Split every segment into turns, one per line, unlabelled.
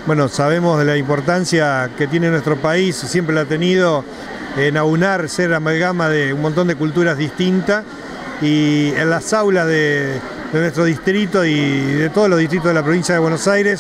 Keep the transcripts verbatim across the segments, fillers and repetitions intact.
Bueno, sabemos de la importancia que tiene nuestro país, siempre la ha tenido, en aunar, ser amalgama de un montón de culturas distintas, y en las aulas de, de nuestro distrito y de todos los distritos de la provincia de Buenos Aires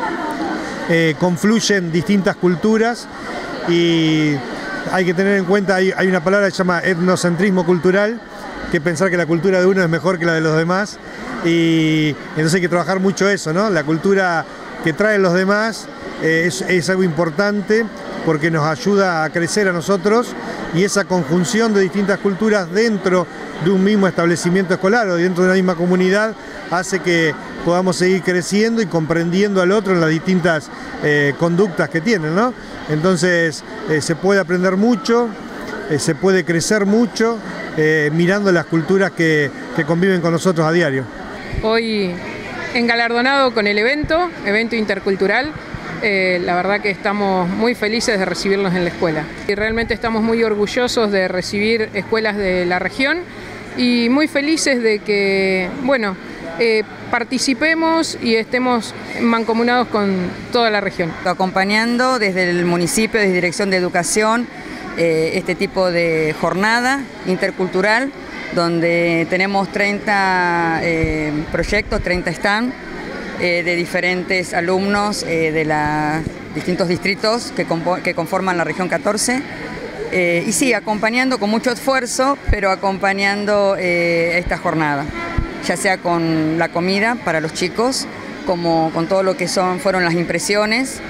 eh, confluyen distintas culturas, y hay que tener en cuenta, hay, hay una palabra que se llama etnocentrismo cultural, que es pensar que la cultura de uno es mejor que la de los demás, y entonces hay que trabajar mucho eso, ¿no? La cultura que traen los demás eh, es, es algo importante porque nos ayuda a crecer a nosotros, y esa conjunción de distintas culturas dentro de un mismo establecimiento escolar o dentro de una misma comunidad hace que podamos seguir creciendo y comprendiendo al otro en las distintas eh, conductas que tienen, ¿no? Entonces eh, se puede aprender mucho, eh, se puede crecer mucho eh, mirando las culturas que, que conviven con nosotros a diario.
Hoy engalardonado con el evento, evento intercultural, eh, la verdad que estamos muy felices de recibirlos en la escuela. Y realmente estamos muy orgullosos de recibir escuelas de la región y muy felices de que, bueno, eh, participemos y estemos mancomunados con toda la región.
Acompañando desde el municipio, desde Dirección de Educación, eh, este tipo de jornada intercultural, donde tenemos treinta eh, proyectos, treinta stand eh, de diferentes alumnos eh, de los distintos distritos que, que conforman la región catorce. Eh, y sí, acompañando con mucho esfuerzo, pero acompañando eh, esta jornada, ya sea con la comida para los chicos, como con todo lo que son, fueron las impresiones,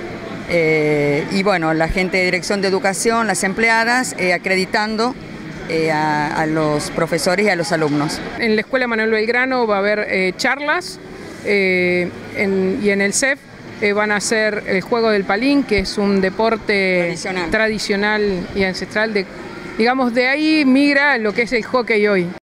eh, y bueno, la gente de Dirección de Educación, las empleadas, eh, acreditando Eh, a, a los profesores y a los alumnos.
En la Escuela Manuel Belgrano va a haber eh, charlas eh, en, y en el C E F eh, van a hacer el juego del palín, que es un deporte tradicional, tradicional y ancestral. De, digamos, de ahí migra lo que es el hockey hoy.